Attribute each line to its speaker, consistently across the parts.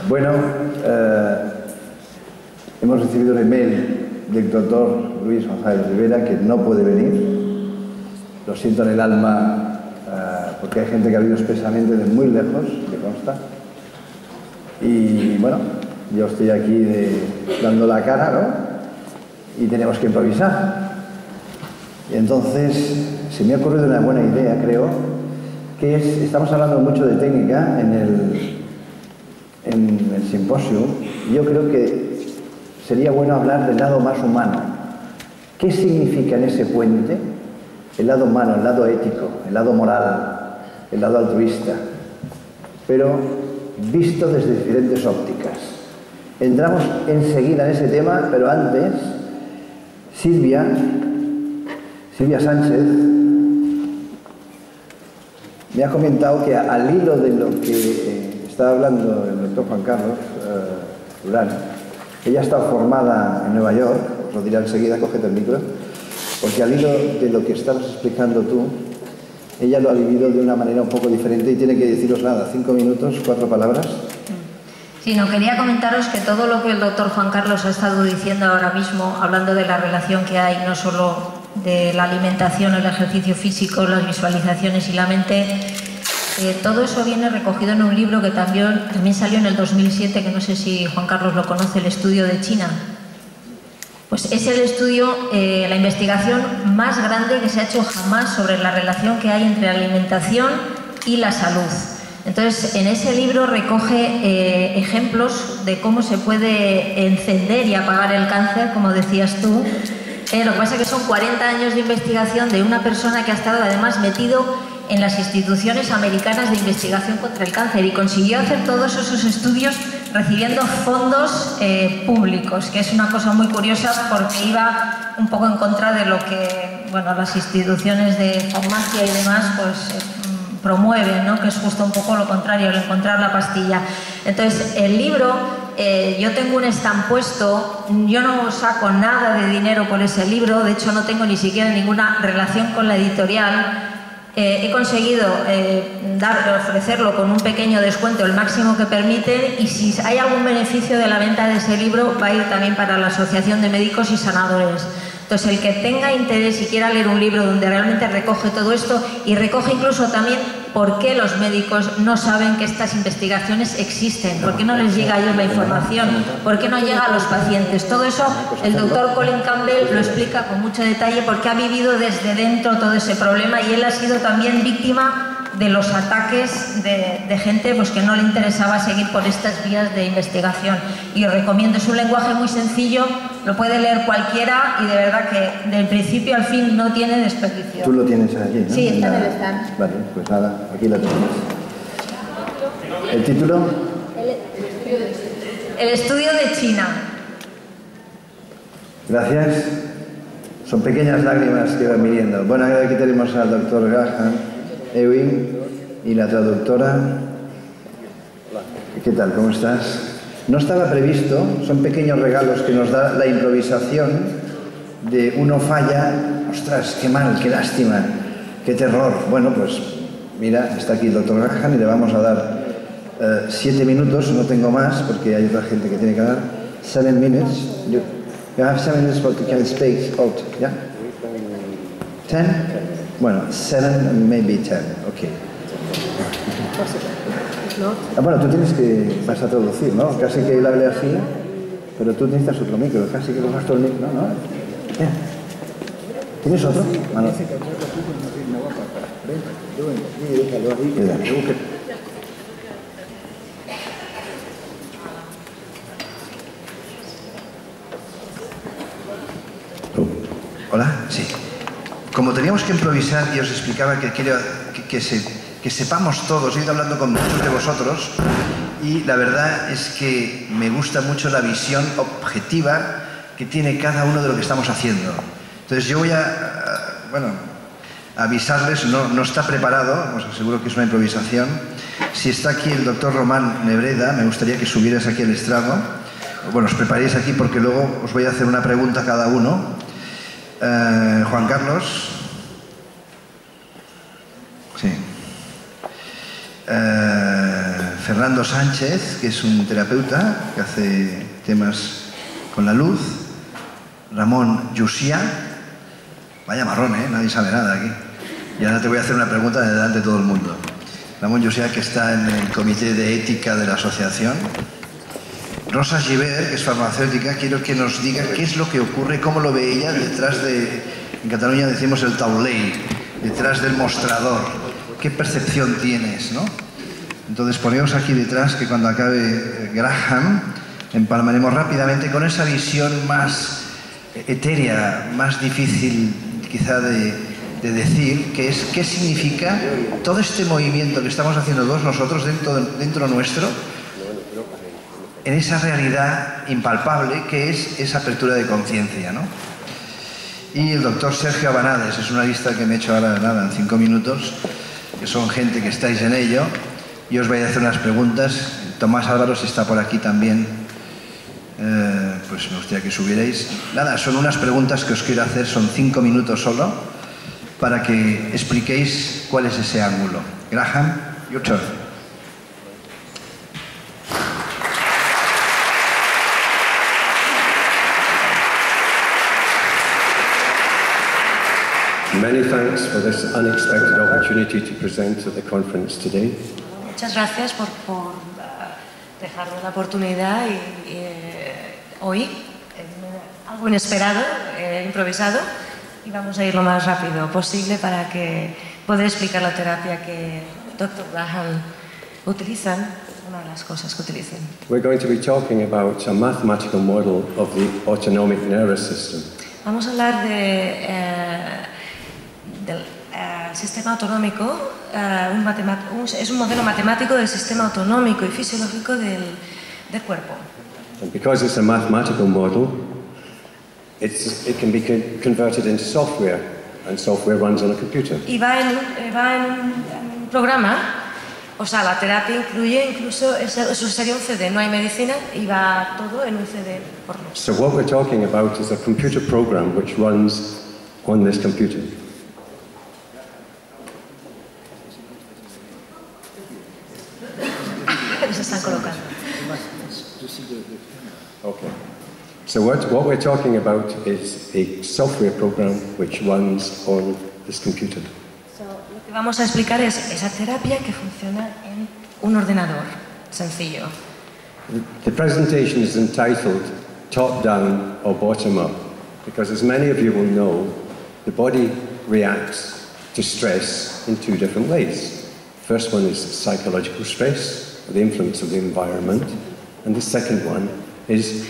Speaker 1: Bueno, hemos recibido un email del doctor Luis González Rivera que no puede venir. Lo siento en el alma porque hay gente que ha venido expresamente de muy lejos, me consta. Y bueno, yo estoy aquí dando la cara, ¿no? Y tenemos que improvisar. Y entonces se me ha ocurrido una buena idea, creo, que es, estamos hablando mucho de técnica en el simposio, y yo creo que sería bueno hablar del lado más humano. ¿Qué significa en ese puente el lado humano, el lado ético, el lado moral, el lado altruista? Pero visto desde diferentes ópticas. Entramos enseguida en ese tema, pero antes, Silvia Sánchez me ha comentado que al hilo de lo que estaba hablando el doctor Juan Carlos Durán, ella está formada en Nueva York, os lo diré enseguida, cógete el micro, porque al hilo de lo que estabas explicando tú, ella lo ha vivido de una manera un poco diferente y tiene que deciros nada, 5 minutos, 4 palabras.
Speaker 2: Sí, no, quería comentaros que todo lo que el doctor Juan Carlos ha estado diciendo ahora mismo, hablando de la relación que hay no solo de la alimentación, el ejercicio físico, las visualizaciones y la mente, todo eso viene recogido en un libro que también salió en el 2007, que no sé si Juan Carlos lo conoce, El estudio de China. Pues es el estudio, la investigación más grande que se ha hecho jamás sobre la relación que hay entre la alimentación y la salud. Entonces, en ese libro recoge ejemplos de cómo se puede encender y apagar el cáncer, como decías tú. Lo que pasa es que son 40 años de investigación de una persona que ha estado además metido en las instituciones americanas de investigación contra el cáncer y consiguió hacer todos esos estudios recibiendo fondos públicos, que es una cosa muy curiosa porque iba un poco en contra de lo que, bueno, las instituciones de farmacia y demás pues promueven, ¿no? Que es justo un poco lo contrario, el encontrar la pastilla. Entonces, el libro, yo tengo un stand puesto, yo no saco nada de dinero por ese libro, de hecho no tengo ni siquiera ninguna relación con la editorial. He conseguido ofrecerlo con un pequeño descuento, el máximo que permiten, y si hay algún beneficio de la venta de ese libro va a ir también para la Asociación de Médicos y Sanadores. Entonces, el que tenga interés y quiera leer un libro donde realmente recoge todo esto y recoge incluso también por qué los médicos no saben que estas investigaciones existen, por qué no les llega a ellos la información, por qué no llega a los pacientes. Todo eso el doctor Colin Campbell lo explica con mucho detalle porque ha vivido desde dentro todo ese problema y él ha sido también víctima de los ataques de gente pues, que no le interesaba seguir por estas vías de investigación. Y os recomiendo, es un lenguaje muy sencillo, lo puede leer cualquiera y de verdad que del principio al fin no tiene desperdicio.
Speaker 1: Tú lo tienes allí, ¿no?
Speaker 2: Sí, está en el stand.
Speaker 1: Vale, pues nada, aquí lo tenemos. ¿El título?
Speaker 2: El estudio de China.
Speaker 1: Gracias. Son pequeñas lágrimas que van viniendo. Bueno, aquí tenemos al doctor Graham Ewing y la traductora. ¿Qué tal? ¿Cómo estás? No estaba previsto, son pequeños regalos que nos da la improvisación de uno falla, ostras, qué mal, qué lástima, qué terror. Bueno, pues mira, está aquí el doctor Graham y le vamos a dar 7 minutos, no tengo más porque hay otra gente que tiene que dar. 7 minutes. You have 7 minutes but you can speak out, yeah? 10? Bueno, 7, maybe 10, ok. Bueno, tú tienes que, vas a traducir, ¿no? Casi que él hable así, pero tú necesitas otro micro, casi que cojas todo el micro, ¿no? Yeah. ¿Tienes otro? Mano. Hola, sí. Como teníamos que improvisar y os explicaba que quiero que sepamos todos, he ido hablando con muchos de vosotros y la verdad es que me gusta mucho la visión objetiva que tiene cada uno de lo que estamos haciendo. Entonces yo voy a avisarles, no está preparado, os aseguro que es una improvisación. Si está aquí el doctor Román Nebreda, me gustaría que subieras aquí al estrado. Bueno, os preparéis aquí porque luego os voy a hacer una pregunta a cada uno. Juan Carlos. Sí. Fernando Sánchez, que es un terapeuta que hace temas con la luz. Ramón Llucià. Vaya marrón, ¿eh? Nadie sabe nada aquí. Y ahora te voy a hacer una pregunta delante de todo el mundo. Ramón Llucià, que está en el comité de ética de la asociación. Rosa Gibert, que es farmacéutica, quiero que nos diga qué es lo que ocurre, cómo lo ve ella detrás de, en Cataluña decimos el taulell, detrás del mostrador. ¿Qué percepción tienes, no? Entonces poneos aquí detrás, que cuando acabe Graham empalmaremos rápidamente con esa visión más etérea, más difícil quizá de decir, que es qué significa todo este movimiento que estamos haciendo todos nosotros dentro nuestro, en esa realidad impalpable que es esa apertura de conciencia, ¿no? Y el doctor Sergio Abanades, es una lista que me he hecho ahora, nada, en 5 minutos, que son gente que estáis en ello, y os voy a hacer unas preguntas. Tomás Álvaros está por aquí también, pues me gustaría que subierais. Nada, son unas preguntas que os quiero hacer, son 5 minutos solo, para que expliquéis cuál es ese ángulo. Graham, your turn.
Speaker 3: Many thanks for this unexpected opportunity to present at the conference today.
Speaker 4: Muchas gracias por dejarme la oportunidad hoy, algo inesperado, improvisado, y vamos a ir lo más rápido posible para que poder explicar la terapia que Dr. Graham utilizan, una de las cosas que utilizan.
Speaker 3: We're going to be talking about a mathematical model of the autonomic nervous system.
Speaker 4: Vamos a hablar del sistema autonómico, es un modelo matemático del sistema autonómico y fisiológico del cuerpo.
Speaker 3: And because it's a mathematical model, it can be converted into software, and software runs on a computer.
Speaker 4: Y va en un programa, o sea, la terapia incluye incluso, eso sería un CD, no hay medicina y va todo en un CD por mes.
Speaker 3: So what we're talking about is a computer program which runs on this computer.
Speaker 4: Se están colocando.
Speaker 3: Okay. So what we're talking about is a software program which runs on this computer.
Speaker 4: Lo que vamos a explicar es esa terapia que funciona en un ordenador sencillo.
Speaker 3: The presentation is entitled Top Down or Bottom Up, because as many of you will know, the body reacts to stress in 2 different ways. The first one is psychological stress, the influence of the environment, and the second one is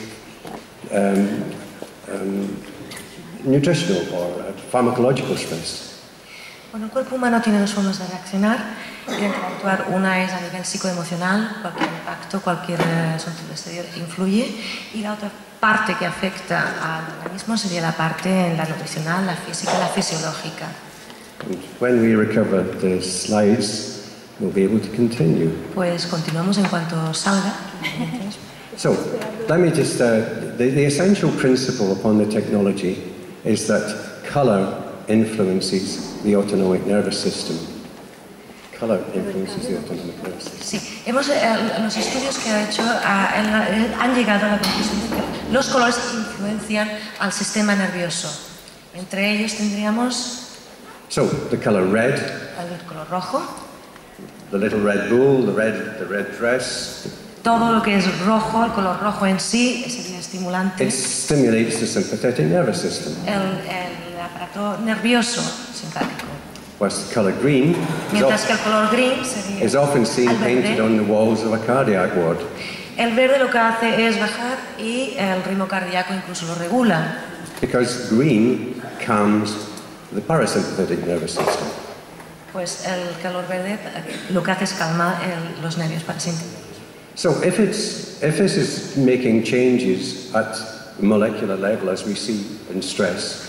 Speaker 3: nutritional or pharmacological stress.
Speaker 4: Bueno, el cuerpo humano tiene 2 formas de reaccionar y de interactuar. Una es a nivel psicoemocional, cualquier impacto, cualquier sonido exterior influye, y la otra parte que afecta al organismo sería la parte la nutricional, la física, la fisiológica.
Speaker 3: And when we recover the slides, we'll be able to continue.
Speaker 4: Pues continuamos en cuanto salga.
Speaker 3: So, let me just, the essential principle upon the technology is that colour influences the autonomic nervous system. Colour influences the autonomic nervous system.
Speaker 4: Sí, los estudios que ha hecho han llegado a la conclusión de que los colores influencian al sistema nervioso. Entre ellos tendríamos
Speaker 3: So, the colour red,
Speaker 4: el color rojo,
Speaker 3: the little red bull, the red dress.
Speaker 4: todo lo que es rojo, el color rojo en sí sería estimulante.
Speaker 3: It stimulates the sympathetic nervous system.
Speaker 4: El aparato nervioso simpático.
Speaker 3: Whereas the colour green
Speaker 4: Mientras que el color green sería
Speaker 3: is often seen
Speaker 4: el verde.
Speaker 3: painted on the walls of a cardiac ward.
Speaker 4: El verde lo que hace es bajar y el ritmo cardíaco incluso lo regula.
Speaker 3: Because green calms the parasympathetic nervous system.
Speaker 4: Pues el color verde lo que hace es calmar los nervios parasimpáticos.
Speaker 3: So if it is making changes at molecular level as we see in stress,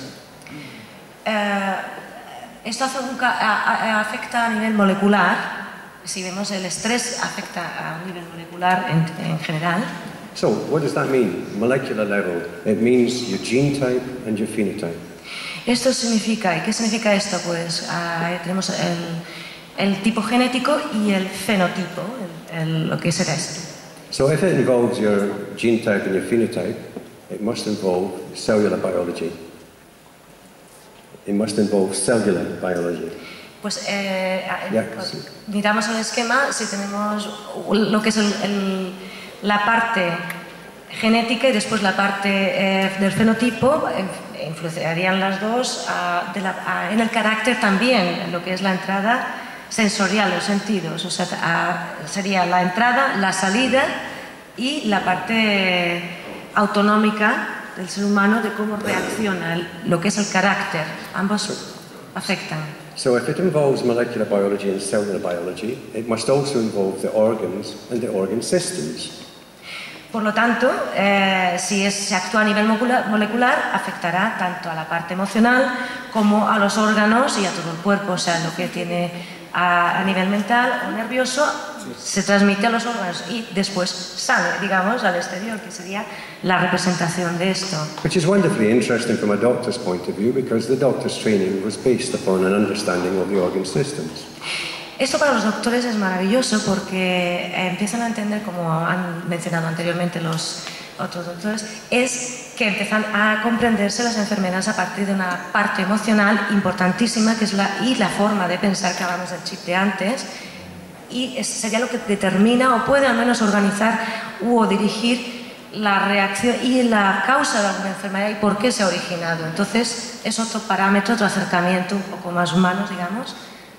Speaker 4: Esto afecta a nivel molecular. Si vemos el estrés afecta a un nivel molecular en general.
Speaker 3: so what does that mean? Molecular level, it means your gene type and your phenotype.
Speaker 4: Esto significa, ¿y qué significa esto? Pues tenemos el tipo genético y el fenotipo, lo que será esto.
Speaker 3: So if it involves your gene type and your phenotype, it must involve cellular biology. It must involve cellular biology.
Speaker 4: Pues miramos el esquema, si tenemos lo que es la parte genética y después la parte del fenotipo, influenciarían las dos en el carácter también, en lo que es la entrada sensorial, los sentidos. O sea, sería la entrada, la salida y la parte autonómica del ser humano de cómo reacciona, lo que es el carácter. Ambos afectan.
Speaker 3: So if it involves molecular biology and cellular biology, it must also involve the organs and the organ systems.
Speaker 4: Por lo tanto, si se actúa a nivel molecular, afectará tanto a la parte emocional como a los órganos y a todo el cuerpo. O sea, lo que tiene a nivel mental o nervioso se transmite a los órganos y después sale, digamos, al exterior, que sería la representación de esto.
Speaker 3: Which is wonderfully interesting from a doctor's point of view, because the doctor's training was based upon an understanding of the organ systems.
Speaker 4: Esto para los doctores es maravilloso porque empiezan a entender, como han mencionado anteriormente los otros doctores, es que empiezan a comprenderse las enfermedades a partir de una parte emocional importantísima, que es la forma de pensar, que hablamos del chip de antes, y sería lo que determina o puede al menos organizar o dirigir la reacción y la causa de alguna enfermedad y por qué se ha originado. Entonces es otro parámetro, otro acercamiento un poco más humano, digamos.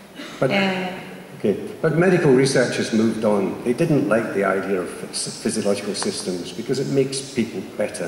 Speaker 3: But medical researchers moved on. They didn't like the idea of physiological systems because it makes people better.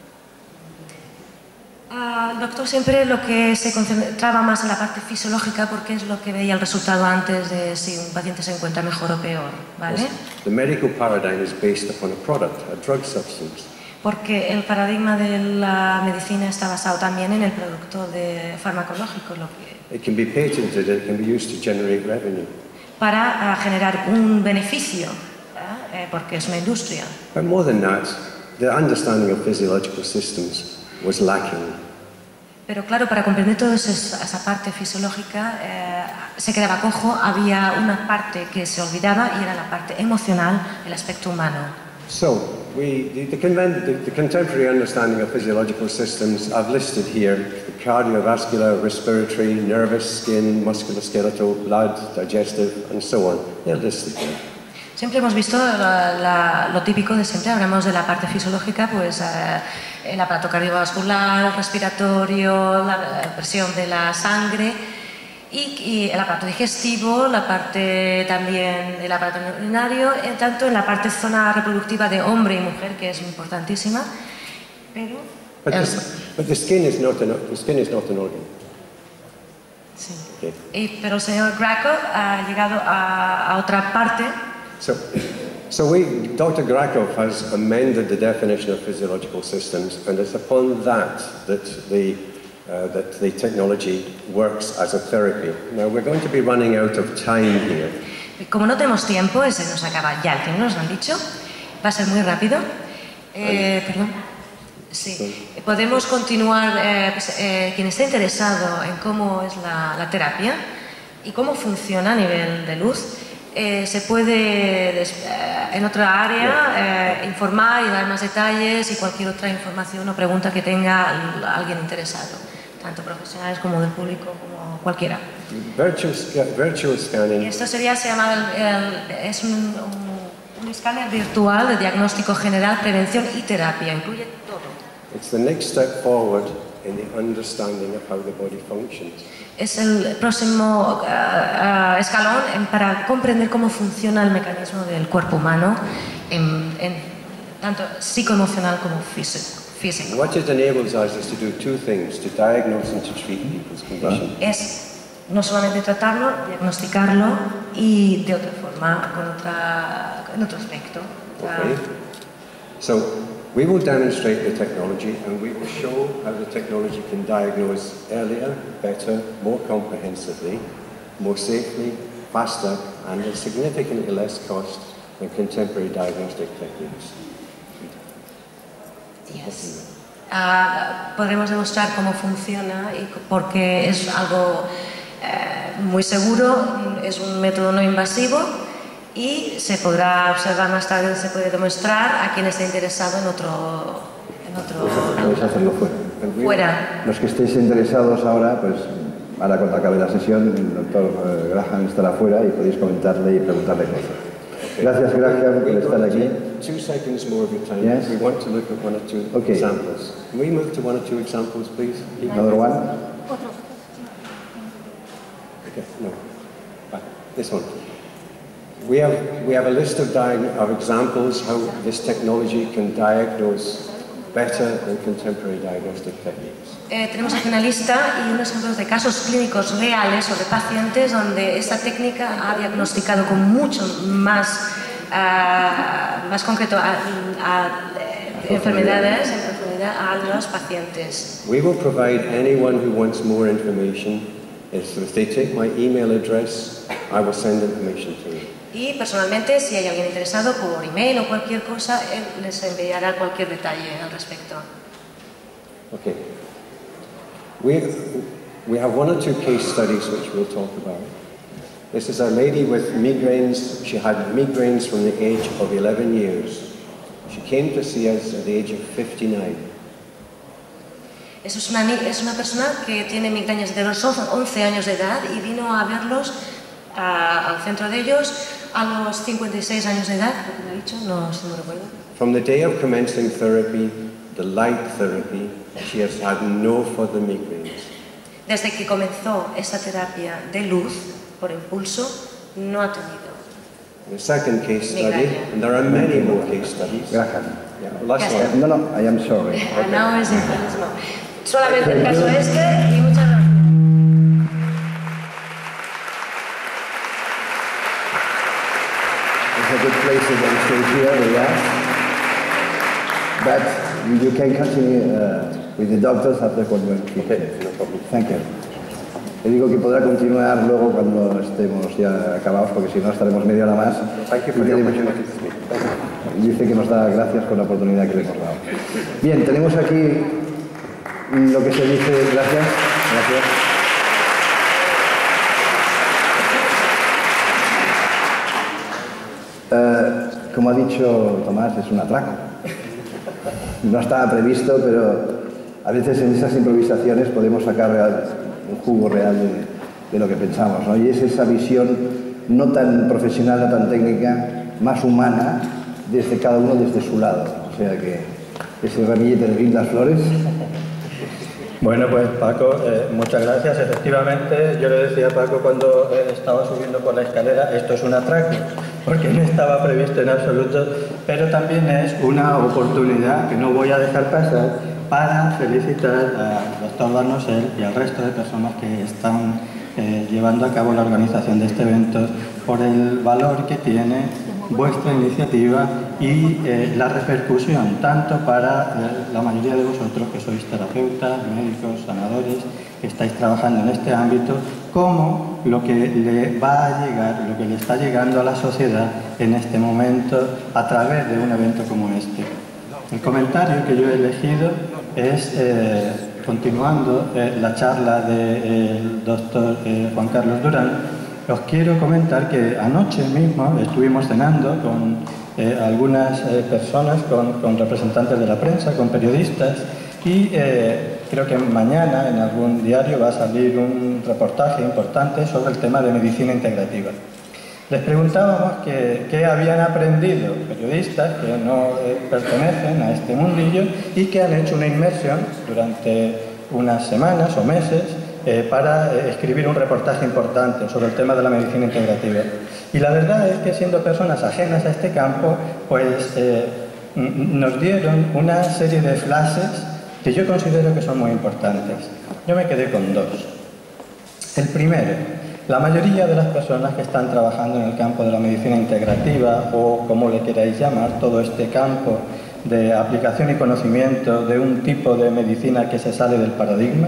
Speaker 4: El doctor siempre lo que se concentraba más en la parte fisiológica porque es lo que veía el resultado antes de si un paciente se encuentra mejor o peor, ¿vale?
Speaker 3: The medical paradigm is based upon a product, a drug substance.
Speaker 4: Porque el paradigma de la medicina está basado también en el producto farmacológico,
Speaker 3: It can be patented, it can be used to generate revenue.
Speaker 4: Para generar un beneficio, porque es una industria.
Speaker 3: But more than that, the understanding of physiological systems was lacking.
Speaker 4: Pero claro, para comprender toda esa parte fisiológica se quedaba cojo, había una parte que se olvidaba y era la parte emocional, el aspecto humano.
Speaker 3: So, the contemporary understanding of physiological systems I've listed here: the cardiovascular, respiratory, nervous, skin, musculoskeletal, blood, digestive, and so on. They're listed here.
Speaker 4: Siempre hemos visto lo típico de siempre, hablamos de la parte fisiológica, pues el aparato cardiovascular, el respiratorio, la presión de la sangre y el aparato digestivo, la parte también del aparato urinario, tanto en la parte zona reproductiva de hombre y mujer, que es importantísima, pero...
Speaker 3: But the skin is not an organ.
Speaker 4: Sí.
Speaker 3: Okay.
Speaker 4: Pero el señor Greco ha llegado a otra parte.
Speaker 3: Dr. Grakov has amended the definition of physiological systems, and it's upon that the technology works as a therapy. Now, we're going to be running out of time here.
Speaker 4: Como no tenemos tiempo, se nos acaba ya el tiempo, nos lo han dicho. Va a ser muy rápido. Perdón. Sí. Podemos continuar, quien esté interesado en cómo es la terapia y cómo funciona a nivel de luz, se puede en otra área informar y dar más detalles y cualquier otra información o pregunta que tenga alguien interesado, tanto profesionales como del público, como cualquiera.
Speaker 3: Virtual scanning.
Speaker 4: Esto se llama es un escáner virtual de diagnóstico general, prevención y terapia, incluye todo.
Speaker 3: It's the next step forward in the understanding of how the body functions.
Speaker 4: Es el próximo escalón para comprender cómo funciona el mecanismo del cuerpo humano, tanto psicoemocional como físico.
Speaker 3: What it enables us is to do two things: to diagnose and to treat people's condition.
Speaker 4: Es no solamente tratarlo, diagnosticarlo y de otra forma, en otro aspecto.
Speaker 3: Okay. So we will demonstrate the technology and we will show how the technology can diagnose earlier, better, more comprehensively, more safely, faster, and at significantly less cost than contemporary diagnostic techniques.
Speaker 4: Yes. Podremos demostrar cómo funciona y porque es algo muy seguro, es un método no invasivo y se podrá observar más tarde, se puede demostrar a quien esté interesado en otro
Speaker 5: Podéis hacerlo
Speaker 4: fuera.
Speaker 5: Los que estéis interesados ahora, pues ahora cuando acabe la sesión, el doctor Graham estará fuera y podéis comentarle y preguntarle cosas. Gracias, Graham, por estar aquí.
Speaker 3: 2 seconds more of your time.
Speaker 5: Yes.
Speaker 3: We want to look at 1 or 2 examples. Can we move to 1 or 2 examples, please?
Speaker 5: Another one?
Speaker 3: Okay, no. Right, this one. We have a list of examples how this technology can diagnose better than contemporary diagnostic techniques.
Speaker 4: Tenemos aquí una lista y unos ejemplos de casos clínicos reales o de pacientes donde esta técnica ha diagnosticado con mucho más concreto enfermedades a los pacientes.
Speaker 3: We will provide anyone who wants more information. So if they take my email address, I will send information to them.
Speaker 4: Y personalmente, si hay alguien interesado por email o cualquier cosa, él les enviará cualquier detalle al respecto.
Speaker 3: Okay. We have 1 or 2 case studies which we'll talk about. This is a lady with migraines. She had migraines from the age of 11 years. She came to see us at the age of 59.
Speaker 4: Es una persona que tiene migrañas de los 11 años de edad y vino a verlos al centro de ellos a los 56 años de edad, lo que me ha dicho, no recuerdo.
Speaker 3: From the day of commencing therapy, the light therapy, she has had no further migraines.
Speaker 4: Desde que comenzó esta terapia de luz por impulso, no ha tenido.
Speaker 3: The second case study, and there are many more case studies.
Speaker 5: Graham.
Speaker 3: Yeah, last one.
Speaker 5: No, I am sorry.
Speaker 4: No, es mismo. Solamente el caso este y muchas gracias.
Speaker 5: It's a good place to stay here, relax. But you can continue with the doctors after one.
Speaker 3: Okay, no problem.
Speaker 5: Thank you. Le digo que podrá continuar luego cuando estemos ya acabados, porque si no estaremos media hora más.
Speaker 3: Thank you for the opportunity to speak.
Speaker 5: Dice que nos da gracias por la oportunidad que le hemos dado. Bien, tenemos aquí lo que se dice. Gracias. Como ha dicho Tomás, es un atraco. No estaba previsto, pero a veces en esas improvisaciones podemos sacar un jugo real de lo que pensamos, ¿no? Y es esa visión no tan profesional, no tan técnica, más humana, desde cada uno desde su lado. O sea que ese ramillete de lindas flores.
Speaker 6: Bueno, pues Paco, muchas gracias. Efectivamente, yo le decía a Paco cuando estaba subiendo por la escalera, esto es un atraco, porque no estaba previsto en absoluto, pero también es una oportunidad que no voy a dejar pasar para felicitar al doctor Barnosel y al resto de personas que están llevando a cabo la organización de este evento por el valor que tiene vuestra iniciativa y la repercusión, tanto para la mayoría de vosotros que sois terapeutas, médicos, sanadores, que estáis trabajando en este ámbito, como lo que le va a llegar, lo que le está llegando a la sociedad en este momento a través de un evento como este. El comentario que yo he elegido es, continuando la charla del doctor Juan Carlos Durán, os quiero comentar que anoche mismo estuvimos cenando con algunas personas, con representantes de la prensa, con periodistas, y creo que mañana en algún diario va a salir un reportaje importante sobre el tema de medicina integrativa. Les preguntábamos qué habían aprendido periodistas que no pertenecen a este mundillo y que han hecho una inmersión durante unas semanas o meses para escribir un reportaje importante sobre el tema de la medicina integrativa. Y la verdad es que, siendo personas ajenas a este campo, pues nos dieron una serie de flashes que yo considero que son muy importantes. Yo me quedé con dos. El primero: la mayoría de las personas que están trabajando en el campo de la medicina integrativa, o como le queráis llamar, todo este campo de aplicación y conocimiento de un tipo de medicina que se sale del paradigma,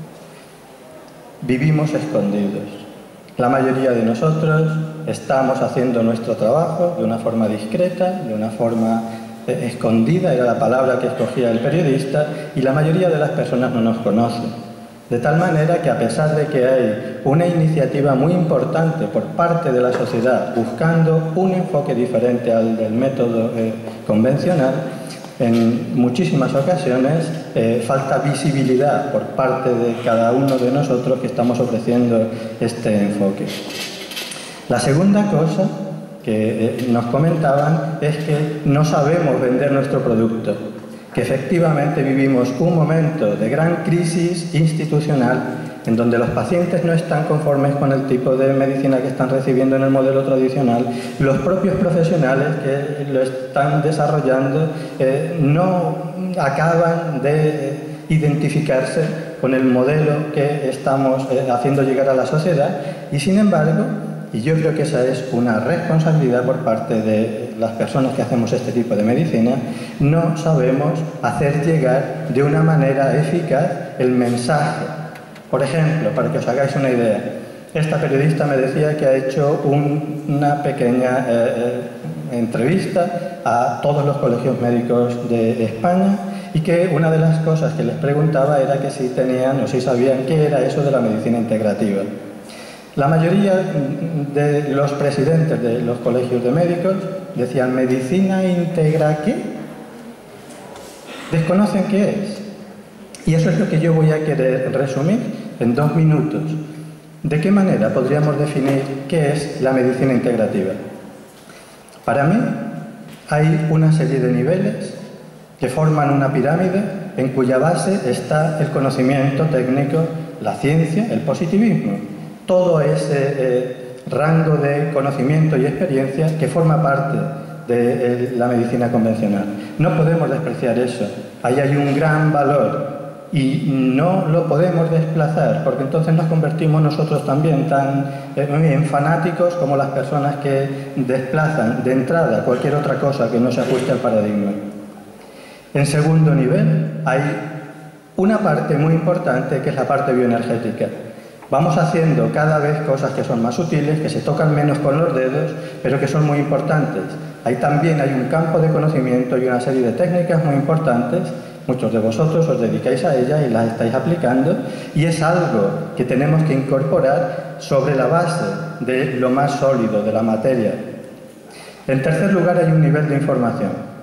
Speaker 6: vivimos escondidos. La mayoría de nosotros estamos haciendo nuestro trabajo de una forma discreta, de una forma escondida, era la palabra que escogía el periodista, y la mayoría de las personas no nos conocen. De tal manera que a pesar de que hay una iniciativa muy importante por parte de la sociedad buscando un enfoque diferente al del método convencional, en muchísimas ocasiones falta visibilidad por parte de cada uno de nosotros que estamos ofreciendo este enfoque. La segunda cosa que nos comentaban es que no sabemos vender nuestro producto, que efectivamente vivimos un momento de gran crisis institucional en donde los pacientes no están conformes con el tipo de medicina que están recibiendo en el modelo tradicional, los propios profesionales que lo están desarrollando no acaban de identificarse con el modelo que estamos haciendo llegar a la sociedad y, sin embargo, y yo creo que esa es una responsabilidad por parte de las personas que hacemos este tipo de medicina, no sabemos hacer llegar de una manera eficaz el mensaje. Por ejemplo, para que os hagáis una idea, esta periodista me decía que ha hecho una pequeña entrevista a todos los colegios médicos de España y que una de las cosas que les preguntaba era que si tenían o si sabían qué era eso de la medicina integrativa. La mayoría de los presidentes de los colegios de médicos decían ¿medicina integra qué? Desconocen qué es. Y eso es lo que yo voy a querer resumir en 2 minutos. ¿De qué manera podríamos definir qué es la medicina integrativa? Para mí hay una serie de niveles que forman una pirámide en cuya base está el conocimiento técnico, la ciencia, el positivismo. Todo ese rango de conocimiento y experiencia que forma parte de la medicina convencional. No podemos despreciar eso. Ahí hay un gran valor y no lo podemos desplazar, porque entonces nos convertimos nosotros también tan en fanáticos como las personas que desplazan de entrada cualquier otra cosa que no se ajuste al paradigma. En segundo nivel hay una parte muy importante que es la parte bioenergética. Vamos haciendo cada vez cosas que son más sutiles, que se tocan menos con los dedos, pero que son muy importantes. Ahí también hay un campo de conocimiento y una serie de técnicas muy importantes. Muchos de vosotros os dedicáis a ellas y las estáis aplicando, y es algo que tenemos que incorporar sobre la base de lo más sólido, de la materia. En tercer lugar, hay un nivel de información.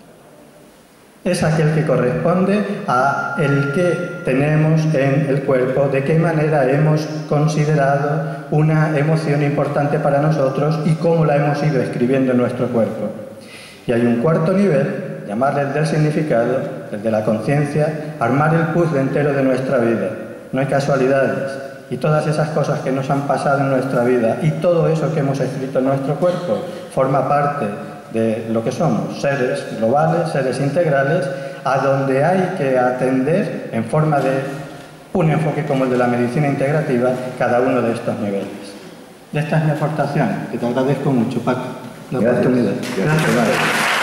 Speaker 6: Es aquel que corresponde a el que tenemos en el cuerpo, de qué manera hemos considerado una emoción importante para nosotros y cómo la hemos ido escribiendo en nuestro cuerpo. Y hay un cuarto nivel, llamarle el del significado, el de la conciencia, armar el puzzle entero de nuestra vida. No hay casualidades. Y todas esas cosas que nos han pasado en nuestra vida y todo eso que hemos escrito en nuestro cuerpo forma parte de lo que somos, seres globales, seres integrales, a donde hay que atender en forma de un enfoque como el de la medicina integrativa cada uno de estos niveles. Esta es mi aportación, que te agradezco mucho, Paco, la oportunidad.
Speaker 5: Gracias.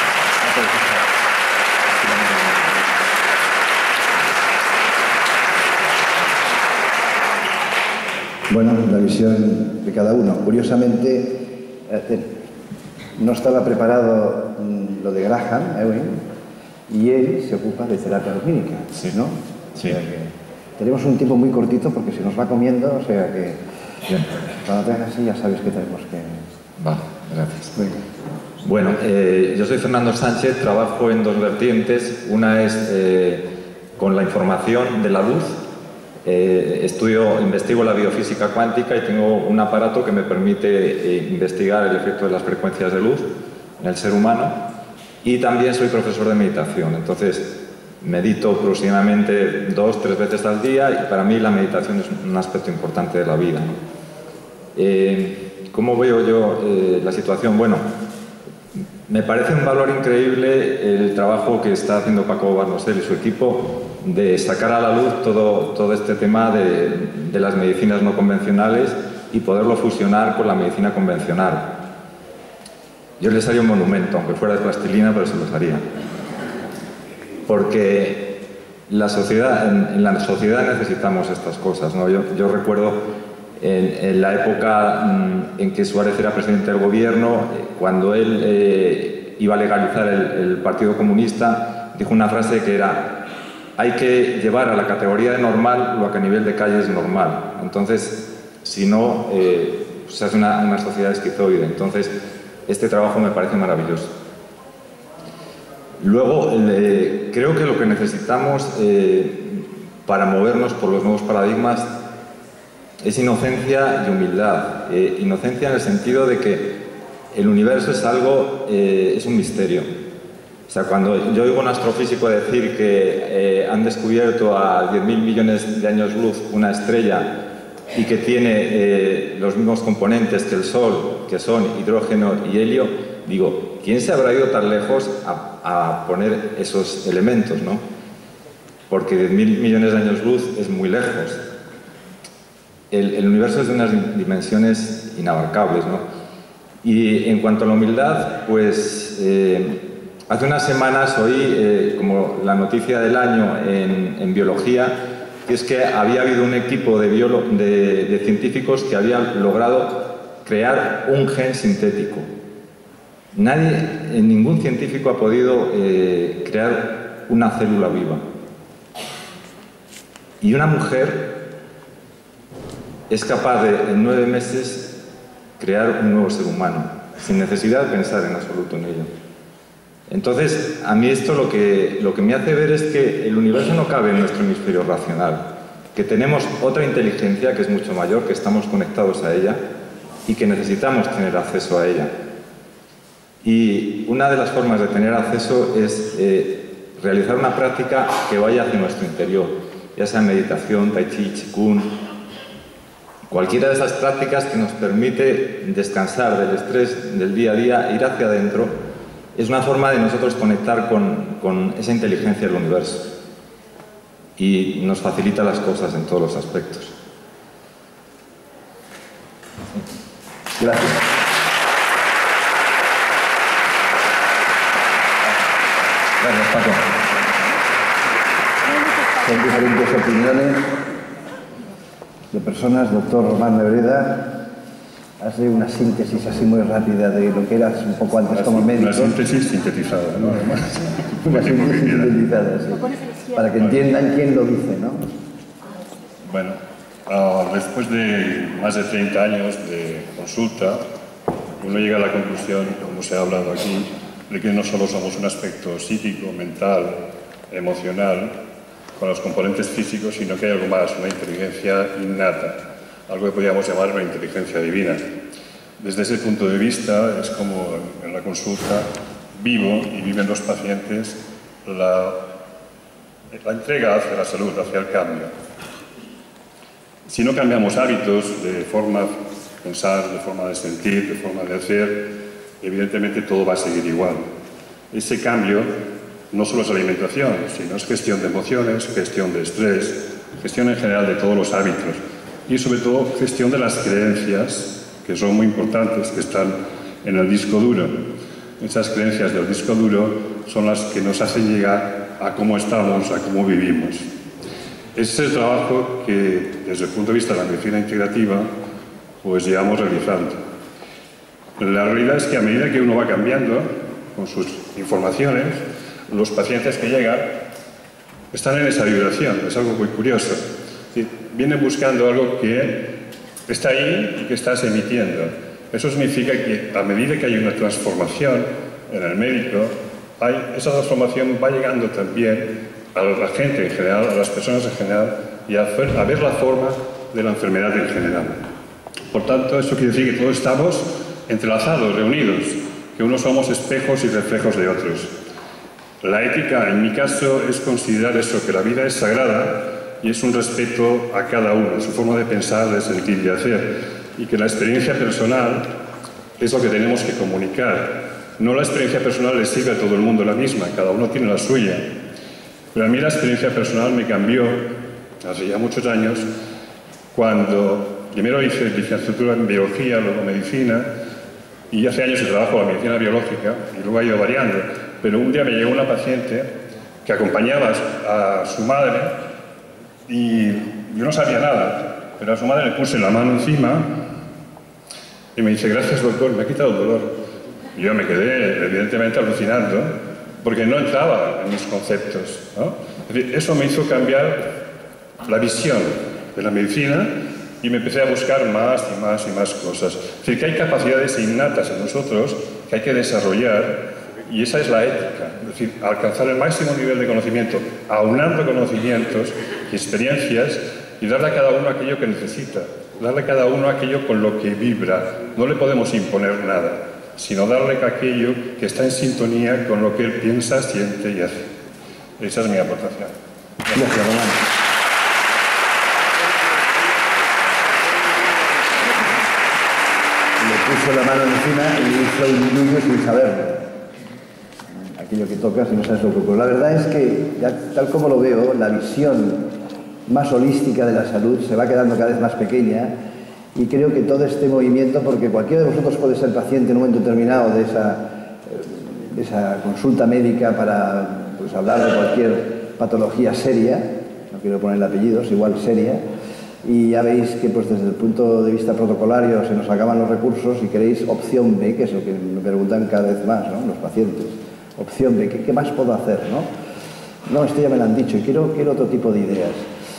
Speaker 5: Bueno, la visión de cada uno. Curiosamente, no estaba preparado lo de Graham, y él se ocupa de terapia lumínica,
Speaker 7: sí,
Speaker 5: ¿no?
Speaker 7: Sí.
Speaker 5: O sea que tenemos un tiempo muy cortito porque se nos va comiendo, o sea que cuando te hagas así ya sabes que tenemos que...
Speaker 7: Va, gracias.
Speaker 5: Venga.
Speaker 7: Bueno, yo soy Fernando Sánchez, trabajo en 2 vertientes. Una es con la información de la luz. Investigo la biofísica cuántica y tengo un aparato que me permite investigar el efecto de las frecuencias de luz en el ser humano, y también soy profesor de meditación. Entonces medito aproximadamente 2-3 veces al día y para mí la meditación es un aspecto importante de la vida, ¿no? ¿Cómo veo yo la situación? Bueno, me parece un valor increíble el trabajo que está haciendo Paco Barnosel y su equipo de sacar a la luz todo este tema de las medicinas no convencionales y poderlo fusionar con la medicina convencional. Yo les haría un monumento, aunque fuera de plastilina, pero se los haría. Porque en la sociedad necesitamos estas cosas, ¿no? Yo recuerdo en la época en que Suárez era presidente del gobierno, cuando él iba a legalizar el Partido Comunista, dijo una frase que era: hay que llevar a la categoría de normal lo que a nivel de calle es normal. Entonces, si no, se hace una sociedad esquizoide. Entonces, este trabajo me parece maravilloso. Luego, creo que lo que necesitamos para movernos por los nuevos paradigmas es inocencia y humildad. Inocencia en el sentido de que el universo es algo, es un misterio. O sea, cuando yo oigo a un astrofísico decir que han descubierto a 10.000 millones de años luz una estrella y que tiene los mismos componentes que el Sol, que son hidrógeno y helio, digo, ¿quién se habrá ido tan lejos a poner esos elementos, ¿no? Porque 10.000 millones de años luz es muy lejos. El universo es de unas dimensiones inabarcables, ¿no? Y en cuanto a la humildad, pues hace unas semanas oí como la noticia del año en biología, que es que había habido un equipo de científicos que habían logrado crear un gen sintético. Ningún científico ha podido crear una célula viva. Y una mujer es capaz de, en 9 meses, crear un nuevo ser humano, sin necesidad de pensar en absoluto en ello. Entonces, a mí esto lo que me hace ver es que el universo no cabe en nuestro hemisferio racional, que tenemos otra inteligencia que es mucho mayor, que estamos conectados a ella y que necesitamos tener acceso a ella. Y una de las formas de tener acceso es realizar una práctica que vaya hacia nuestro interior, ya sea meditación, tai chi, qigong, cualquiera de esas prácticas que nos permite descansar del estrés del día a día, ir hacia adentro, es una forma de nosotros conectar con esa inteligencia del universo y nos facilita las cosas en todos los aspectos.
Speaker 5: Gracias.
Speaker 1: Gracias, Paco.
Speaker 5: Son diferentes opiniones de personas. Doctor Román Nebreda, hace una síntesis así muy rápida de lo que eras un poco antes como médico.
Speaker 8: Una síntesis sintetizada, ¿no?
Speaker 5: Una síntesis sintetizada, sí. Para que entiendan quién lo dice, ¿no?
Speaker 8: Bueno, después de más de 30 años de consulta, uno llega a la conclusión, como se ha hablado aquí, de que no solo somos un aspecto psíquico, mental, emocional, con los componentes físicos, sino que hay algo más, una inteligencia innata, algo que podríamos llamar una inteligencia divina. Desde ese punto de vista, es como en la consulta vivo y viven los pacientes la entrega hacia la salud, hacia el cambio. Si no cambiamos hábitos de forma de pensar, de forma de sentir, de forma de hacer, evidentemente todo va a seguir igual. Ese cambio no solo es alimentación, sino es gestión de emociones, gestión de estrés, gestión en general de todos los hábitos y sobre todo gestión de las creencias, que son muy importantes, que están en el disco duro. Esas creencias del disco duro son las que nos hacen llegar a cómo estamos, a cómo vivimos. Ese es el trabajo que, desde el punto de vista de la medicina integrativa, pues llevamos realizando. La realidad es que a medida que uno va cambiando con sus informaciones, los pacientes que llegan están en esa vibración, es algo muy curioso. Vienen buscando algo que está ahí y que estás emitiendo. Eso significa que a medida que hay una transformación en el médico, esa transformación va llegando también a la gente en general, a las personas en general, y a ver la forma de la enfermedad en general. Por tanto, eso quiere decir que todos estamos entrelazados, reunidos, que unos somos espejos y reflejos de otros. La ética, en mi caso, es considerar eso, que la vida es sagrada y es un respeto a cada uno, a su forma de pensar, de sentir, de hacer, y que la experiencia personal es lo que tenemos que comunicar. No la experiencia personal le sirve a todo el mundo la misma, cada uno tiene la suya. Pero a mí la experiencia personal me cambió hace ya muchos años, cuando primero hice licenciatura en biología, luego medicina, y hace años que trabajo la medicina biológica, y luego ha ido variando. Pero un día me llegó una paciente que acompañaba a su madre y yo no sabía nada, pero a su madre le puse la mano encima y me dice: gracias doctor, me ha quitado el dolor. Y yo me quedé evidentemente alucinando porque no entraba en mis conceptos, ¿no? Es decir, eso me hizo cambiar la visión de la medicina y me empecé a buscar más y más y más cosas. Es decir, que hay capacidades innatas en nosotros que hay que desarrollar, y esa es la ética. Es decir, alcanzar el máximo nivel de conocimiento, aunando conocimientos y experiencias y darle a cada uno aquello que necesita, darle a cada uno aquello con lo que vibra. No le podemos imponer nada, sino darle aquello que está en sintonía con lo que él piensa, siente y hace. Esa es mi aportación.
Speaker 5: Gracias, Román. Le puso la mano encima y hizo un diluvio sin saberlo. Aquello que tocas y no sabes lo que ocurre. La verdad es que, ya, tal como lo veo, la visión más holística de la salud se va quedando cada vez más pequeña, y creo que todo este movimiento, porque cualquiera de vosotros puede ser paciente en un momento determinado de esa consulta médica para pues, hablar de cualquier patología seria, no quiero ponerle apellidos, igual seria, y ya veis que pues, desde el punto de vista protocolario se nos acaban los recursos y queréis opción B, que es lo que me preguntan cada vez más, ¿no?, los pacientes. Opción B, ¿qué más puedo hacer? No, esto ya me lo han dicho y quiero otro tipo de ideas.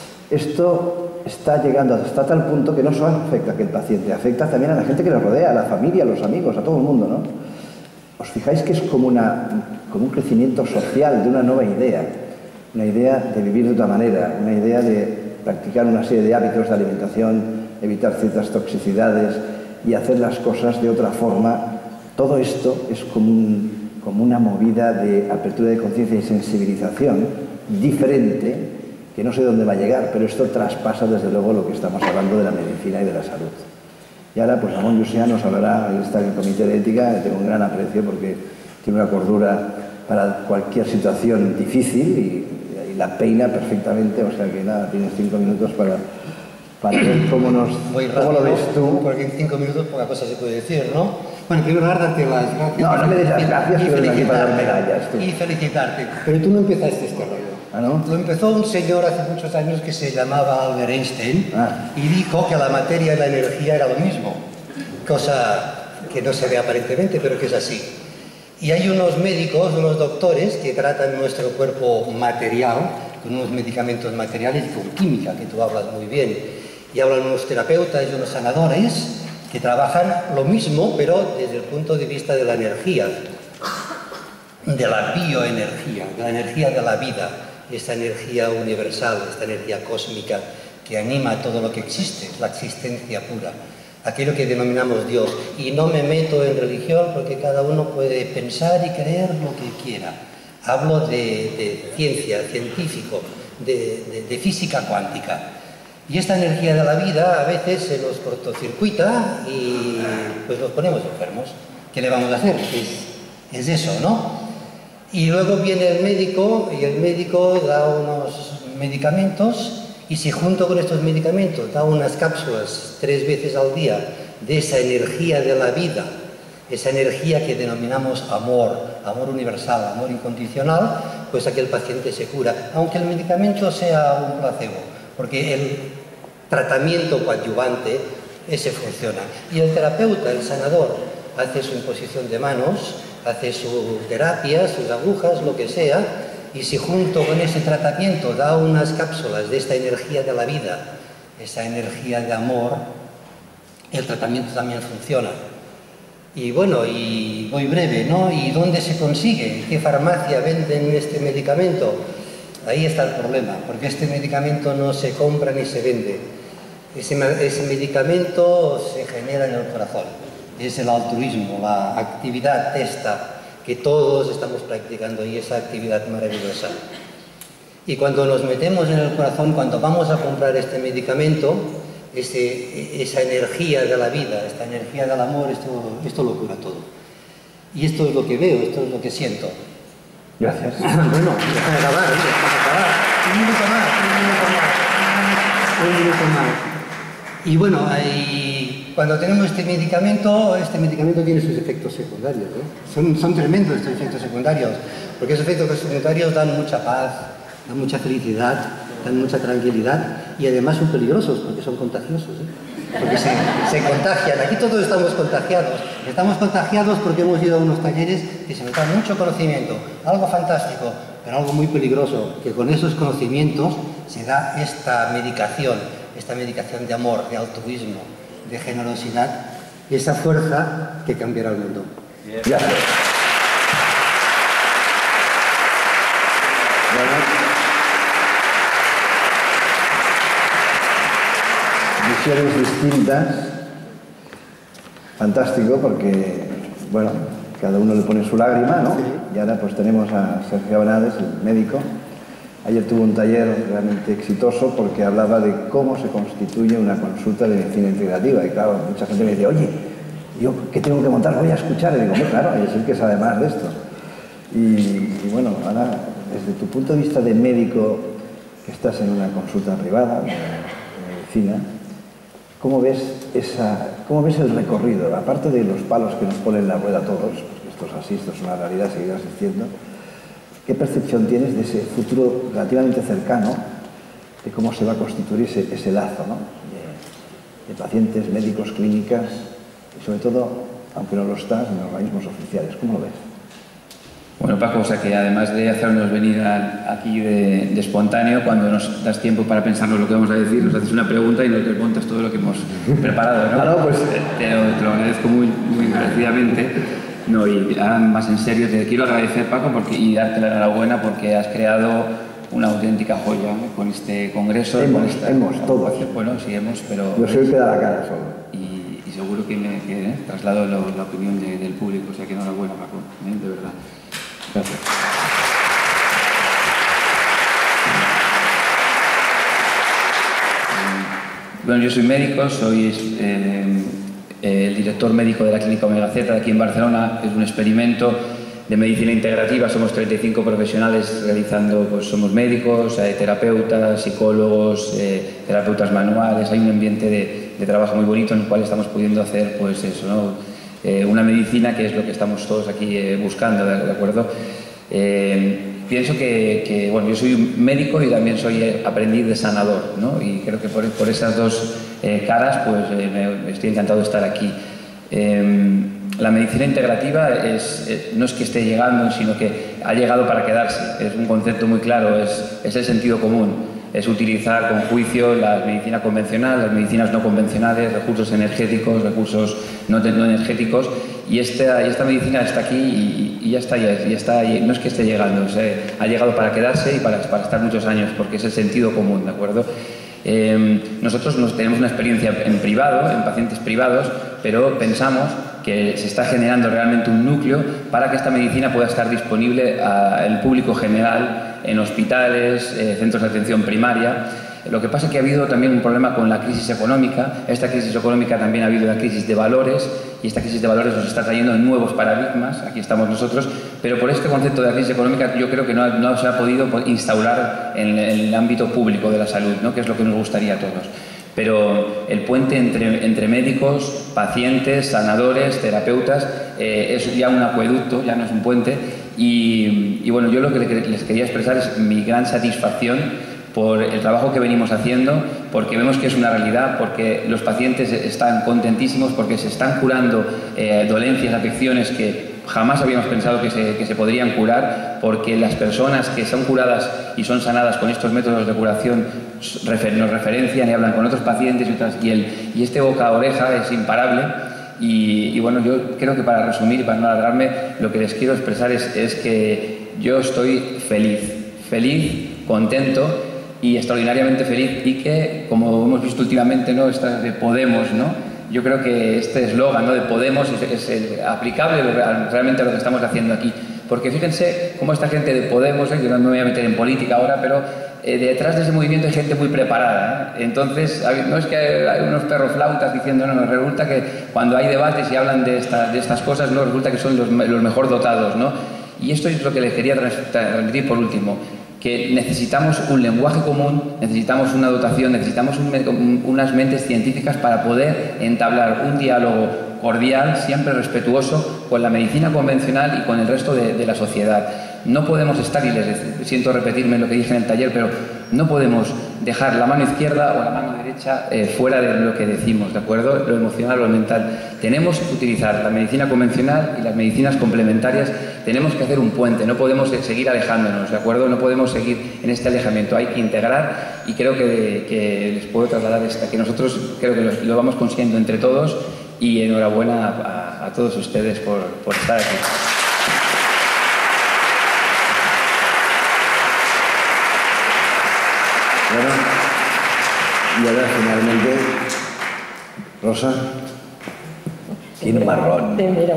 Speaker 5: Esto está llegando hasta tal punto que no solo afecta a aquel paciente, afecta también a la gente que le rodea, a la familia, a los amigos, a todo el mundo, ¿no? ¿Os fijáis que es como un crecimiento social de una nueva idea? Una idea de vivir de otra manera, una idea de practicar una serie de hábitos de alimentación, evitar ciertas toxicidades y hacer las cosas de otra forma. Todo esto es como una movida de apertura de conciencia y sensibilización diferente, que no sé dónde va a llegar, pero esto traspasa desde luego lo que estamos hablando de la medicina y de la salud. Y ahora, pues Ramón Llucià nos hablará, él está en el comité de ética, le tengo un gran aprecio porque tiene una cordura para cualquier situación difícil y la peina perfectamente, o sea que nada, tienes 5 minutos para ver cómo lo ves tú.
Speaker 9: Porque en 5 minutos poca cosa se puede decir, ¿no? Bueno, quiero darte las gracias.
Speaker 5: No me des las gracias, que vengo aquí para dar medallas.
Speaker 9: Y felicitarte. Pero tú no empezaste este rollo.
Speaker 5: ¿Ah, no?
Speaker 9: Lo empezó un señor hace muchos años que se llamaba Albert Einstein y dijo que la materia y la energía era lo mismo. Cosa que no se ve aparentemente, pero que es así. Y hay unos médicos, unos doctores que tratan nuestro cuerpo material con unos medicamentos materiales y con química, que tú hablas muy bien. Y hablan unos terapeutas y unos sanadores que trabajan lo mismo, pero desde el punto de vista de la energía, de la bioenergía, de la energía de la vida, esta energía universal, esta energía cósmica que anima todo lo que existe, la existencia pura, aquello que denominamos Dios. Y no me meto en religión porque cada uno puede pensar y creer lo que quiera. Hablo de ciencia, científico, de física cuántica. Y esta energía de la vida a veces se nos cortocircuita y pues nos ponemos enfermos. ¿Qué le vamos a hacer? Es eso, ¿no? Y luego viene el médico y el médico da unos medicamentos y si junto con estos medicamentos da unas cápsulas 3 veces al día de esa energía de la vida, esa energía que denominamos amor, amor universal, amor incondicional, pues aquel paciente se cura, aunque el medicamento sea un placebo, porque el tratamiento coadyuvante, ese funciona. Y el terapeuta, el sanador, hace su imposición de manos, hace su terapia, sus agujas, lo que sea, y si junto con ese tratamiento da unas cápsulas de esta energía de la vida, esa energía de amor, el tratamiento también funciona. Y bueno, y voy breve, ¿no? ¿Y dónde se consigue? ¿En qué farmacia venden este medicamento? Ahí está el problema, porque este medicamento no se compra ni se vende. Ese medicamento se genera en el corazón. Es el altruismo, la actividad esta que todos estamos practicando y esa actividad maravillosa. Y cuando nos metemos en el corazón, cuando vamos a comprar este medicamento, esa energía de la vida, esta energía del amor, esto lo cura todo. Y esto es lo que veo, esto es lo que siento.
Speaker 5: Gracias.
Speaker 9: Bueno, déjame acabar, Un minuto más. Y bueno, cuando tenemos este medicamento tiene sus efectos secundarios, ¿eh? Son tremendos estos efectos secundarios, porque esos efectos secundarios dan mucha paz, dan mucha felicidad, dan mucha tranquilidad y además son peligrosos porque son contagiosos, ¿eh? porque se contagian. Aquí todos estamos contagiados. Estamos contagiados porque hemos ido a unos talleres que se nos da mucho conocimiento, algo fantástico, pero algo muy peligroso, que con esos conocimientos se da esta medicación de amor, de altruismo, de generosidad, y esa fuerza que cambiará el mundo.
Speaker 5: Gracias. Visiones distintas, fantástico, porque, bueno, cada uno le pone su lágrima, ¿no? Sí. Y ahora pues tenemos a Sergio Abanades, el médico. Ayer tuvo un taller realmente exitoso porque hablaba de cómo se constituye una consulta de medicina integrativa. Y claro, mucha gente me dice, oye, ¿yo qué tengo que montar? Voy a escuchar. Y digo, muy claro, es el que sabe más de esto. Y bueno, ahora, desde tu punto de vista de médico, que estás en una consulta privada de medicina, ¿cómo ves el recorrido? Aparte de los palos que nos ponen en la rueda a todos, porque esto es así, esto es una realidad, seguirá existiendo, ¿qué percepción tienes de ese futuro relativamente cercano, de cómo se va a constituir ese lazo, ¿no? de pacientes, médicos, clínicas, y sobre todo, aunque no lo estás, en organismos oficiales? ¿Cómo lo ves?
Speaker 10: Bueno, Paco, o sea que además de hacernos venir aquí de espontáneo, cuando nos das tiempo para pensarnos lo que vamos a decir, nos haces una pregunta y nos desmontas todo lo que hemos preparado, ¿no?
Speaker 5: Claro, pues
Speaker 10: te lo agradezco muy encarecidamente. No, y ahora más en serio, te quiero agradecer, Paco, y darte la enhorabuena porque has creado una auténtica joya, ¿no? Con este congreso.
Speaker 5: Hemos todos.
Speaker 10: Bueno, sí, pero...
Speaker 5: Yo soy el que da la cara solo.
Speaker 10: Y seguro que traslado la opinión del público, o sea que enhorabuena, Paco, de verdad. Gracias. Bueno, yo soy médico, soy el director médico de la Clínica Omega Z de aquí en Barcelona. Es un experimento de medicina integrativa. Somos 35 profesionales realizando, pues somos médicos, terapeutas, psicólogos, terapeutas manuales. Hay un ambiente de trabajo muy bonito en el cual estamos pudiendo hacer, pues eso, ¿no? Una medicina que es lo que estamos todos aquí buscando, ¿de acuerdo? Pienso que bueno, yo soy un médico y también soy aprendiz de sanador, ¿no? Y creo que por esas dos caras, pues estoy encantado de estar aquí. La medicina integrativa no es que esté llegando, sino que ha llegado para quedarse. Es un concepto muy claro, es el sentido común. Es utilizar con juicio la medicina convencional, las medicinas no convencionales, recursos energéticos, recursos no energéticos, y esta medicina está aquí y ya está ahí. No es que esté llegando, ha llegado para quedarse y para estar muchos años, porque es el sentido común, ¿de acuerdo? Nosotros tenemos una experiencia en privado, en pacientes privados, pero pensamos que se está generando realmente un núcleo para que esta medicina pueda estar disponible al público general en hospitales, centros de atención primaria. Lo que pasa es que ha habido también un problema con la crisis económica. Esta crisis económica también ha habido una crisis de valores, y esta crisis de valores nos está trayendo nuevos paradigmas. Aquí estamos nosotros, pero por este concepto de la crisis económica yo creo que no se ha podido instaurar en el ámbito público de la salud, ¿no? Que es lo que nos gustaría a todos. Pero el puente entre médicos, pacientes, sanadores, terapeutas, es ya un acueducto, ya no es un puente. Y bueno, yo lo que les quería expresar es mi gran satisfacción por el trabajo que venimos haciendo, porque vemos que es una realidad, porque los pacientes están contentísimos, porque se están curando dolencias, afecciones que jamás habíamos pensado que se podrían curar, porque las personas que son curadas y son sanadas con estos métodos de curación nos referencian y hablan con otros pacientes y este boca a oreja es imparable. Y bueno, yo creo que para resumir y para no alargarme, lo que les quiero expresar es que yo estoy feliz, contento y extraordinariamente feliz, y que, como hemos visto últimamente, ¿no? Esta de Podemos, ¿no? Yo creo que este eslogan, ¿no?, de Podemos es aplicable realmente a lo que estamos haciendo aquí. Porque fíjense cómo esta gente de Podemos, yo no me voy a meter en política ahora, pero detrás de ese movimiento hay gente muy preparada, ¿eh? Entonces, no es que hay unos perros flautas diciendo, no, resulta que cuando hay debates y hablan de estas cosas, no, resulta que son los mejor dotados, ¿no? Y esto es lo que les quería transmitir por último, que necesitamos un lenguaje común, necesitamos una dotación, necesitamos unas mentes científicas para poder entablar un diálogo cordial, siempre respetuoso, con la medicina convencional y con el resto de la sociedad. No podemos estar, y les siento repetirme lo que dije en el taller, pero no podemos dejar la mano izquierda o la mano derecha fuera de lo que decimos, ¿de acuerdo? Lo emocional o lo mental. Tenemos que utilizar la medicina convencional y las medicinas complementarias. Tenemos que hacer un puente, no podemos seguir alejándonos, ¿de acuerdo? No podemos seguir en este alejamiento, hay que integrar, y creo que les puedo trasladar que nosotros creo que lo vamos consiguiendo entre todos, y enhorabuena a todos ustedes por estar aquí.
Speaker 5: Bueno, y ahora finalmente, Rosa, tiene marrón.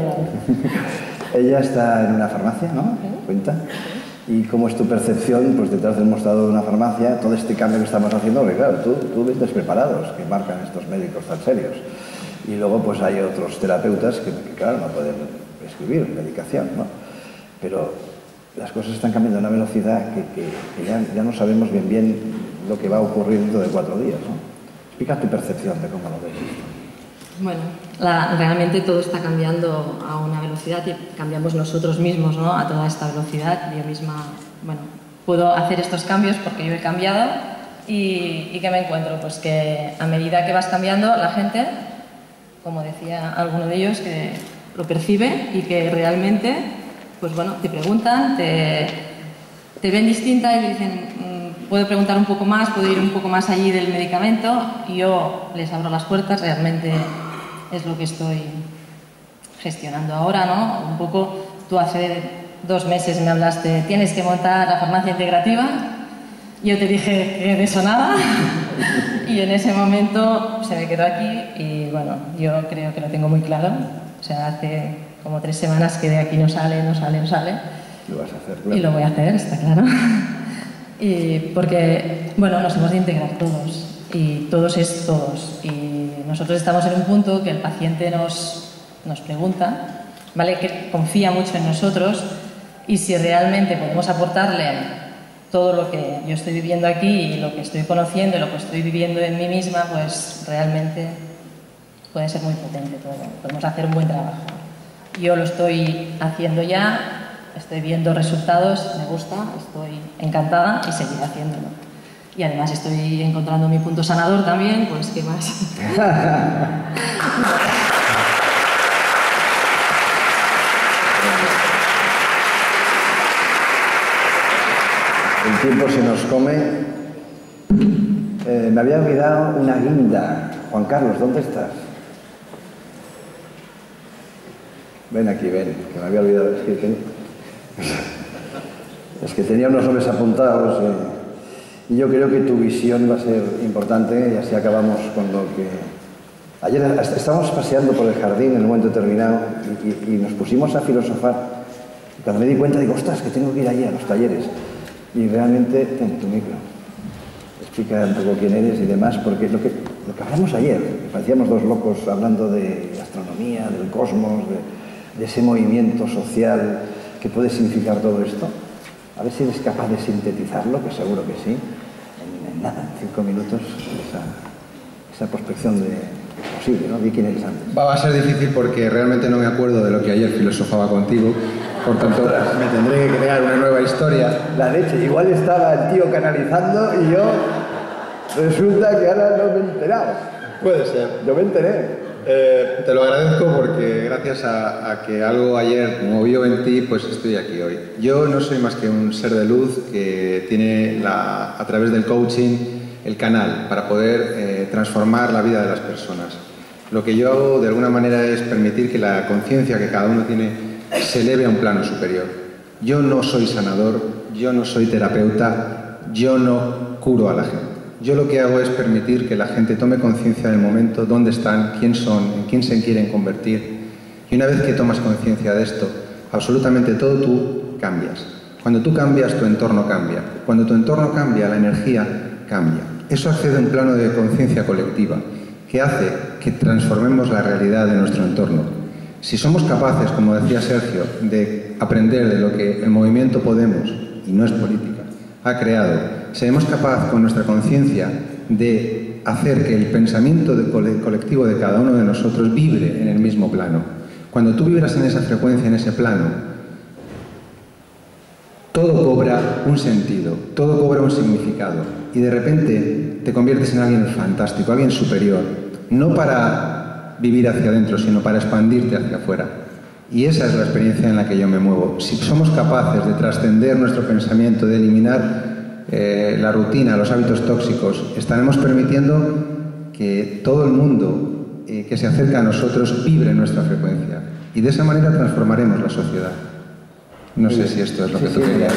Speaker 5: Ella está en una farmacia, ¿no? Cuenta. ¿Y cómo es tu percepción, pues detrás del mostrador de una farmacia, todo este cambio que estamos haciendo? Porque claro, tú ves despreparados que marcan estos médicos tan serios. Y luego pues hay otros terapeutas que claro, no pueden prescribir medicación, ¿no? Pero las cosas están cambiando a una velocidad que ya no sabemos bien lo que va a ocurrir dentro de 4 días, ¿no? Explica tu percepción de cómo lo ves.
Speaker 11: Bueno, realmente todo está cambiando a una velocidad y cambiamos nosotros mismos, ¿no? A toda esta velocidad. Yo misma, bueno, puedo hacer estos cambios porque yo he cambiado y ¿qué me encuentro? Pues que a medida que vas cambiando, la gente, como decía alguno de ellos, que lo percibe y que realmente, pues bueno, te preguntan, te ven distinta y dicen, puedo preguntar un poco más, puedo ir un poco más allí del medicamento, y yo les abro las puertas, realmente es lo que estoy gestionando ahora, ¿no? Un poco, tú hace 2 meses me hablaste, tienes que montar la farmacia integrativa, yo te dije que de eso nada, y en ese momento se me quedó aquí, y bueno, yo creo que lo tengo muy claro, o sea, hace como 3 semanas que de aquí no sale.
Speaker 5: Lo vas a hacer, claro.
Speaker 11: Y lo voy a hacer, está claro. Y porque, bueno, nos hemos de integrar todos, y todos es todos. Y nosotros estamos en un punto que el paciente nos pregunta, ¿vale? Que confía mucho en nosotros, y si realmente podemos aportarle todo lo que yo estoy viviendo aquí y lo que estoy conociendo y lo que estoy viviendo en mí misma, pues realmente puede ser muy potente todo. Podemos hacer un buen trabajo. Yo lo estoy haciendo ya. Estoy viendo resultados, me gusta, estoy encantada y seguiré haciéndolo. Y además estoy encontrando mi punto sanador también, pues ¿qué más?
Speaker 5: El tiempo se nos come. Me había olvidado una guinda. Juan Carlos, ¿dónde estás? Ven aquí, ven, que me había olvidado. Es que tenía unos nombres apuntados y yo creo que tu visión va a ser importante, y así acabamos con lo que... Ayer estábamos paseando por el jardín en un momento determinado y nos pusimos a filosofar. Y cuando me di cuenta digo, ostras, que tengo que ir allí a los talleres. Y realmente, ten tu micro, explica un poco quién eres y demás, porque lo que hablamos ayer, parecíamos 2 locos hablando de astronomía, del cosmos, de ese movimiento social que puede significar todo esto. A ver si eres capaz de sintetizarlo, que seguro que sí, en nada, en 5 minutos, esa prospección posible, ¿no? Di quién eres antes.
Speaker 12: Va a ser difícil porque realmente no me acuerdo de lo que ayer filosofaba contigo, por tanto me tendré que crear una nueva historia.
Speaker 5: La leche, igual estaba el tío canalizando y yo resulta que ahora no me he enterado.
Speaker 12: Puede ser.
Speaker 5: Yo me enteré.
Speaker 12: Te lo agradezco porque gracias a que algo ayer movió en ti, pues estoy aquí hoy. Yo no soy más que un ser de luz que tiene a través del coaching el canal para poder transformar la vida de las personas. Lo que yo hago de alguna manera es permitir que la conciencia que cada uno tiene se eleve a un plano superior. Yo no soy sanador, yo no soy terapeuta, yo no curo a la gente. Yo lo que hago es permitir que la gente tome conciencia del momento, dónde están, quién son, en quién se quieren convertir. Y una vez que tomas conciencia de esto, absolutamente todo tú cambias. Cuando tú cambias, tu entorno cambia. Cuando tu entorno cambia, la energía cambia. Eso accede a un plano de conciencia colectiva que hace que transformemos la realidad de nuestro entorno. Si somos capaces, como decía Sergio, de aprender de lo que el movimiento Podemos, y no es política, ha creado, seremos capaces con nuestra conciencia de hacer que el pensamiento colectivo de cada uno de nosotros vibre en el mismo plano. Cuando tú vibras en esa frecuencia, en ese plano, todo cobra un sentido, todo cobra un significado y de repente te conviertes en alguien fantástico, alguien superior, no para vivir hacia adentro, sino para expandirte hacia afuera. Y esa es la experiencia en la que yo me muevo. Si somos capaces de trascender nuestro pensamiento, de eliminar la rutina, los hábitos tóxicos, estaremos permitiendo que todo el mundo que se acerca a nosotros vibre nuestra frecuencia. Y de esa manera transformaremos la sociedad. No sé si esto es lo que tú querías.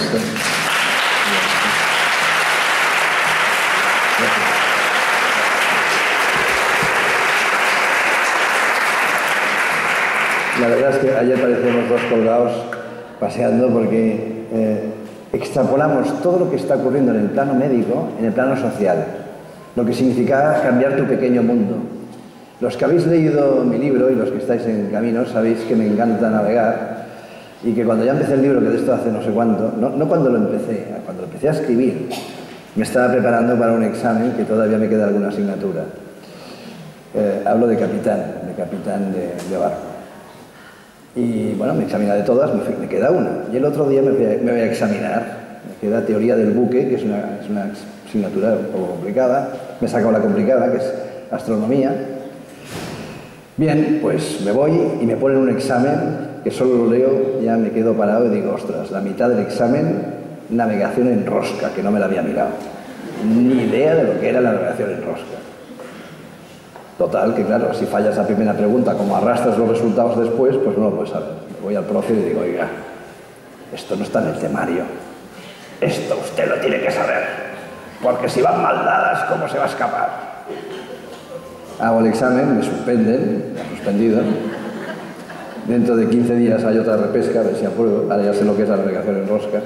Speaker 5: La verdad es que ayer parecíamos dos colgados paseando porque extrapolamos todo lo que está ocurriendo en el plano médico, en el plano social, lo que significa cambiar tu pequeño mundo. Los que habéis leído mi libro y los que estáis en camino sabéis que me encanta navegar y que cuando ya empecé el libro, que de esto hace no sé cuánto, no cuando lo empecé, cuando lo empecé a escribir, me estaba preparando para un examen que todavía me queda alguna asignatura. Hablo de capitán de barco. Y bueno, me examina de todas, me queda una. Y el otro día me voy a examinar. Me queda teoría del buque, que es una asignatura un poco complicada. Me he sacado la complicada, que es astronomía. Bien, pues me voy y me ponen un examen que solo lo leo, ya me quedo parado y digo, ostras, la mitad del examen, navegación en rosca, que no me la había mirado. Ni idea de lo que era la navegación en rosca. Total, que claro, si fallas la primera pregunta, como arrastras los resultados después, pues no lo puedes saber. Voy al profe y le digo, oiga, esto no está en el temario. Esto usted lo tiene que saber. Porque si van mal dadas, ¿cómo se va a escapar? Hago el examen, me suspenden, me han suspendido. Dentro de 15 días hay otra repesca, a ver si apruebo. Ahora ya sé lo que es la navegación en rosca.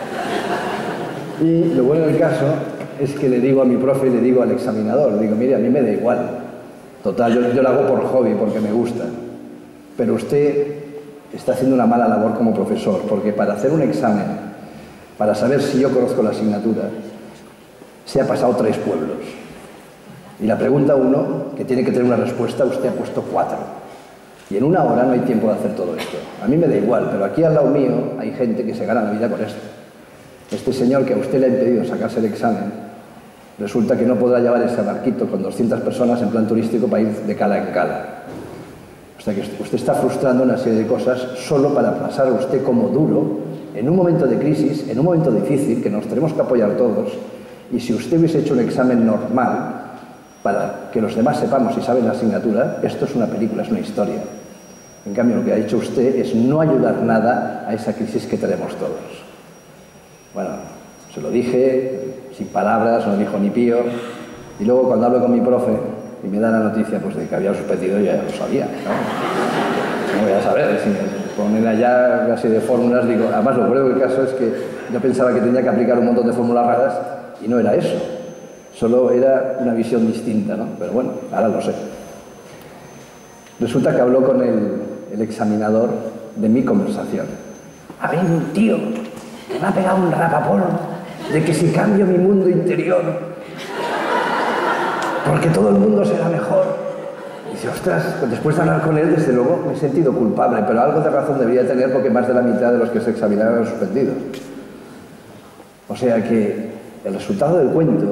Speaker 5: Y lo bueno del caso es que le digo a mi profe y le digo al examinador, le digo, mire, a mí me da igual. Total, yo lo hago por hobby, porque me gusta. Pero usted está haciendo una mala labor como profesor, porque para hacer un examen, para saber si yo conozco la asignatura, se ha pasado 3 pueblos. Y la pregunta 1, que tiene que tener una respuesta, usted ha puesto 4. Y en 1 hora no hay tiempo de hacer todo esto. A mí me da igual, pero aquí al lado mío hay gente que se gana la vida con esto. Este señor que a usted le ha impedido sacarse el examen, resulta que no podrá llevar ese barquito con 200 personas en plan turístico para ir de cala en cala. O sea que usted está frustrando una serie de cosas solo para pasar a usted como duro en un momento de crisis, en un momento difícil, que nos tenemos que apoyar todos. Y si usted hubiese hecho un examen normal, para que los demás sepamos si saben la asignatura, esto es una película, es una historia. En cambio, lo que ha hecho usted es no ayudar nada a esa crisis que tenemos todos. Bueno, se lo dije, sin palabras, no dijo ni pío. Y luego cuando hablo con mi profe y me da la noticia pues, de que había suspendido, yo ya lo sabía, ¿no? No voy a saber, si me ponen allá una serie de fórmulas, digo, además lo peor del caso es que yo pensaba que tenía que aplicar un montón de fórmulas raras y no era eso. Solo era una visión distinta, ¿no? Pero bueno, ahora lo sé. Resulta que habló con el examinador de mi conversación. Ha venido un tío que me ha pegado un rapapolvo de que si cambio mi mundo interior, porque todo el mundo será mejor. Y dice, ostras, después de hablar con él, desde luego me he sentido culpable, pero algo de razón debería tener porque más de la mitad de los que se examinaron han suspendido. O sea que el resultado del cuento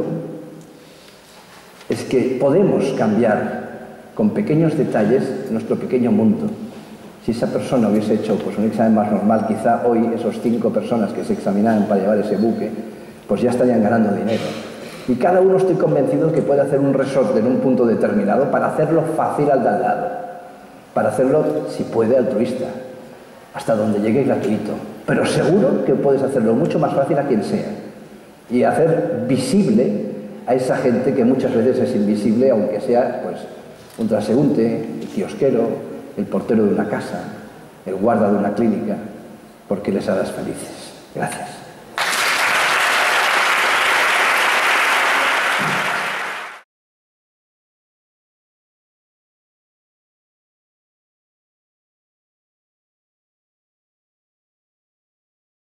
Speaker 5: es que podemos cambiar con pequeños detalles nuestro pequeño mundo. Si esa persona hubiese hecho pues, un examen más normal, quizá hoy esos 5 personas que se examinaron para llevar ese buque, pues ya estarían ganando dinero. Y cada uno estoy convencido que puede hacer un resorte en un punto determinado para hacerlo fácil al de al lado. Para hacerlo, si puede, altruista. Hasta donde llegue gratuito. Pero seguro que puedes hacerlo mucho más fácil a quien sea. Y hacer visible a esa gente que muchas veces es invisible, aunque sea pues, un transeúnte, el kiosquero, el portero de una casa, el guarda de una clínica, porque les harás felices. Gracias.